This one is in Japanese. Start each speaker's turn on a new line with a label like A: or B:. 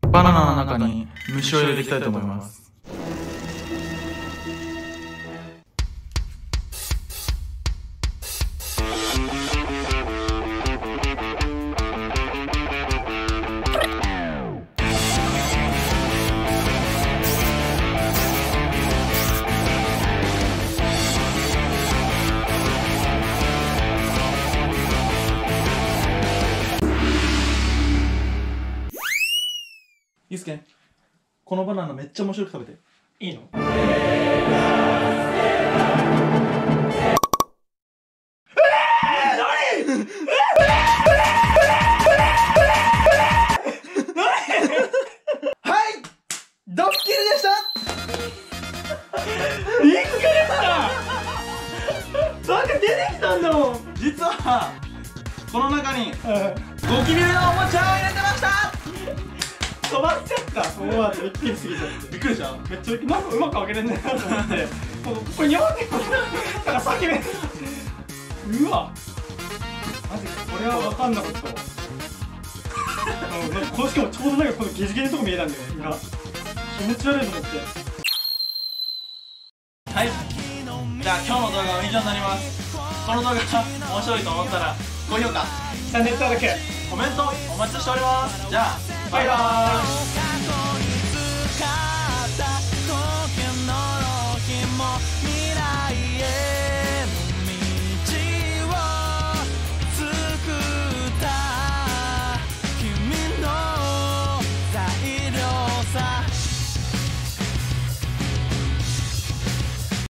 A: バナナの中に虫を入れていきたいと思います。ゆうすけ、このバナナめっちゃ面白く食べていいの？はい、ドッキリでした。
B: びっくりしたなんか出てきたんだもん。
A: 実はこの中にゴキブリのおもちゃを入れてました。
B: 飛ばしちゃった。思わずびっくりすぎちゃって。
A: びっくりした。
B: めっちゃなんかうまく開けれんねえなと思ってこれ4点なんか叫べうわマジか、これは分かんなかったわ。これしかもちょうどなんかこのゲジゲジのとこ見えたんだよね。が気持ち悪いと思って。
A: はい、じゃあ今日の動画は以上になります。この動画が面白いと思ったら高評価、
B: チャンネル登録、
A: コメントお待ちしております。じゃあバイバーイ。